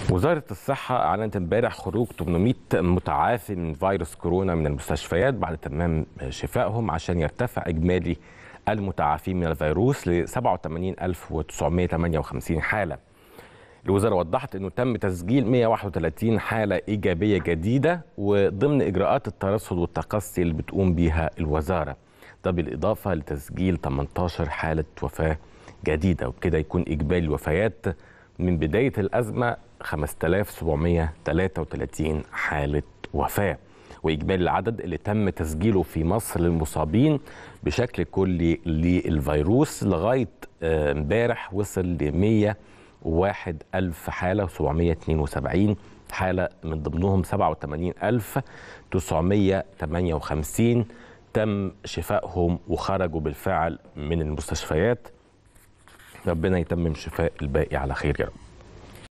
وزارة الصحة أعلنت امبارح خروج 800 متعافي من فيروس كورونا من المستشفيات بعد تمام شفائهم عشان يرتفع إجمالي المتعافين من الفيروس ل 87958 حالة. الوزارة وضحت أنه تم تسجيل 131 حالة إيجابية جديدة وضمن إجراءات الترصد والتقصي اللي بتقوم بيها الوزارة، ده بالإضافة لتسجيل 18 حالة وفاة جديدة، وبكده يكون إجمالي الوفيات من بداية الأزمة 5733 حالة وفاة، وإجمالي العدد اللي تم تسجيله في مصر للمصابين بشكل كلي للفيروس لغاية امبارح وصل ل 101,000 حالة و772 حالة، من ضمنهم 87,958 تم شفائهم وخرجوا بالفعل من المستشفيات. ربنا يتمم شفاء الباقي على خير يا رب.